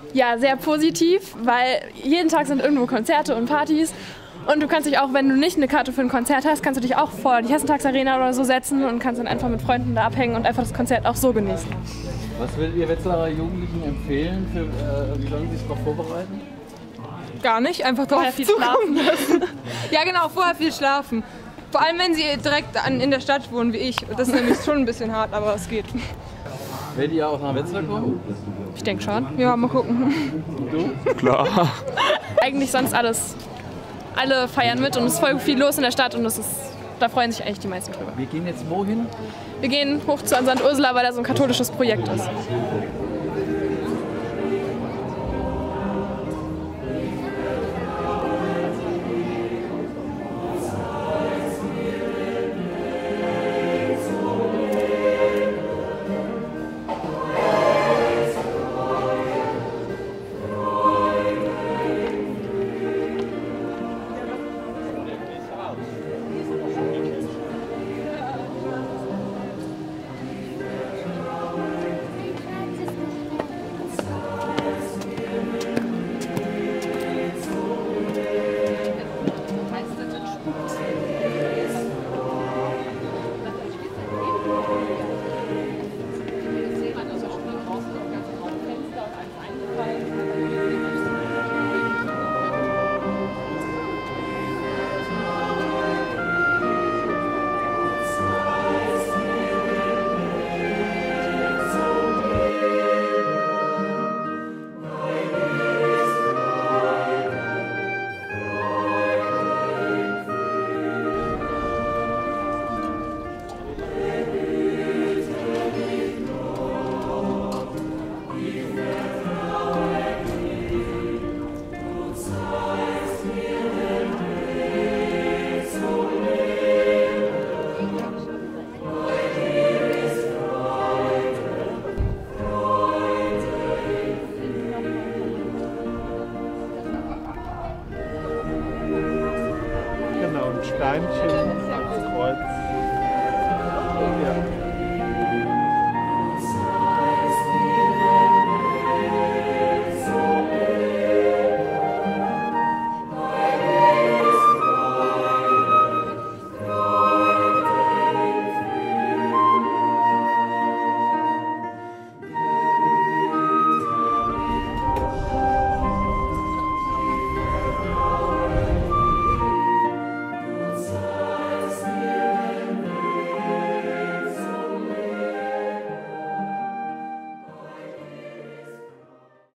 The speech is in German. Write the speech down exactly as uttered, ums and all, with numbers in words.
Ja, sehr positiv, weil jeden Tag sind irgendwo Konzerte und Partys. Und du kannst dich auch, wenn du nicht eine Karte für ein Konzert hast, kannst du dich auch vor die Hessentagsarena oder so setzen und kannst dann einfach mit Freunden da abhängen und einfach das Konzert auch so genießen. Was würdet ihr Wetzlarer Jugendlichen empfehlen? Für, äh, wie sollen sie sich darauf vorbereiten? Gar nicht, einfach drauf Vorher viel schlafen lassen. Ja genau, vorher viel schlafen. Vor allem, wenn sie direkt an, in der Stadt wohnen wie ich. Das ist nämlich schon ein bisschen hart, aber es geht. Werdet ihr auch nach Wetzlar kommen? Ich denke schon. Ja, mal gucken. Und du? Klar. Eigentlich sonst alles. Alle feiern mit und es ist voll viel los in der Stadt und das ist, da freuen sich eigentlich die meisten drüber. Wir gehen jetzt wohin? Wir gehen hoch zu Sankt Ursula, weil da so ein katholisches Projekt ist. Genau, ein Steinchen.